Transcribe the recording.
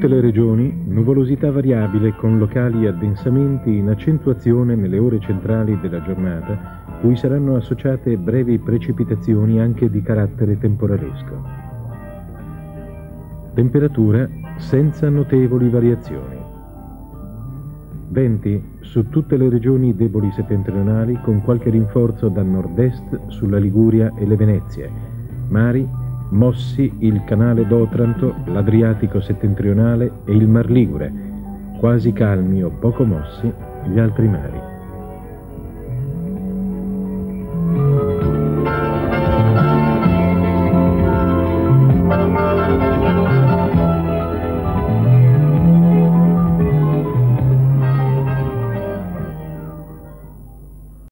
tutte le regioni, nuvolosità variabile con locali addensamenti in accentuazione nelle ore centrali della giornata, cui saranno associate brevi precipitazioni anche di carattere temporalesco. Temperatura senza notevoli variazioni. Venti su tutte le regioni deboli settentrionali con qualche rinforzo da nord-est sulla Liguria e le Venezie. Mari mossi il canale d'Otranto, l'Adriatico settentrionale e il Mar Ligure, quasi calmi o poco mossi gli altri mari.